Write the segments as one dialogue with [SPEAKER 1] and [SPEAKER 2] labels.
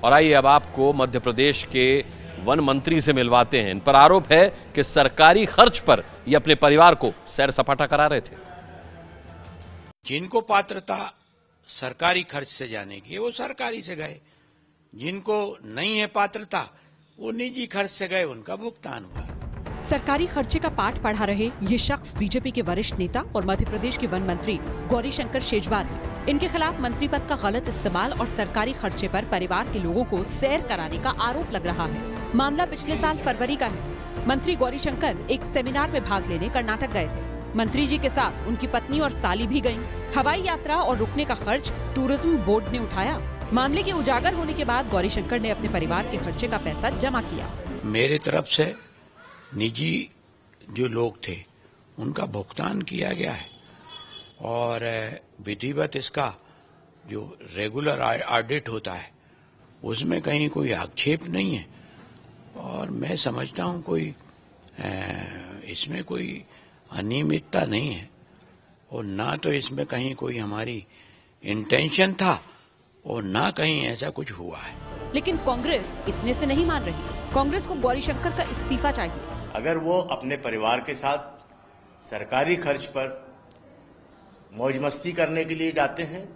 [SPEAKER 1] और आइए अब आपको मध्य प्रदेश के वन मंत्री से मिलवाते हैं। इन पर आरोप है कि सरकारी खर्च पर ये अपने परिवार को सैर सपाटा करा रहे थे।
[SPEAKER 2] जिनको पात्रता सरकारी खर्च से जाने की है वो सरकारी से गए, जिनको नहीं है पात्रता वो निजी खर्च से गए, उनका भुगतान हुआ।
[SPEAKER 3] सरकारी खर्चे का पाठ पढ़ा रहे ये शख्स बीजेपी के वरिष्ठ नेता और मध्य प्रदेश के वन मंत्री गौरीशंकर शेजवार हैं। इनके खिलाफ मंत्री पद का गलत इस्तेमाल और सरकारी खर्चे पर परिवार के लोगों को सैर कराने का आरोप लग रहा है। मामला पिछले साल फरवरी का है। मंत्री गौरीशंकर एक सेमिनार में भाग लेने कर्नाटक गए थे। मंत्री जी के साथ उनकी पत्नी और साली भी गयी। हवाई यात्रा और रुकने का खर्च टूरिज्म बोर्ड ने उठाया। मामले के उजागर होने के बाद गौरीशंकर ने अपने परिवार के खर्चे का पैसा जमा किया।
[SPEAKER 2] मेरे तरफ से निजी जो लोग थे उनका भुगतान किया गया है और विधिवत इसका जो रेगुलर ऑडिट होता है उसमें कहीं कोई आक्षेप नहीं है और मैं समझता हूं कोई इसमें कोई अनियमितता नहीं है और ना तो इसमें कहीं कोई हमारी इंटेंशन था और ना कहीं ऐसा कुछ हुआ है।
[SPEAKER 3] लेकिन कांग्रेस इतने से नहीं मान रही। कांग्रेस को गौरीशंकर का इस्तीफा चाहिए।
[SPEAKER 4] अगर वो अपने परिवार के साथ सरकारी खर्च पर मौज मस्ती करने के लिए जाते हैं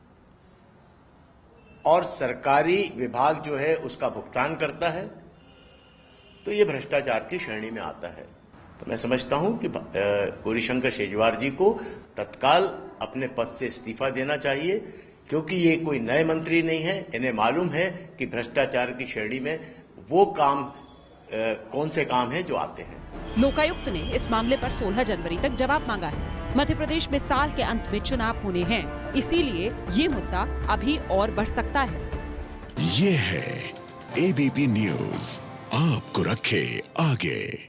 [SPEAKER 4] और सरकारी विभाग जो है उसका भुगतान करता है तो ये भ्रष्टाचार की श्रेणी में आता है। तो मैं समझता हूं कि गौरीशंकर शेजवार जी को तत्काल अपने पद से इस्तीफा देना चाहिए, क्योंकि ये कोई नए मंत्री नहीं है। इन्हें मालूम है कि भ्रष्टाचार की श्रेणी में वो काम कौन से काम हैं जो आते हैं।
[SPEAKER 3] लोकायुक्त ने इस मामले पर 16 जनवरी तक जवाब मांगा है। मध्य प्रदेश में साल के अंत में चुनाव होने हैं, इसीलिए ये मुद्दा अभी और बढ़ सकता है।
[SPEAKER 5] ये है एबीपी न्यूज़, आपको रखे आगे।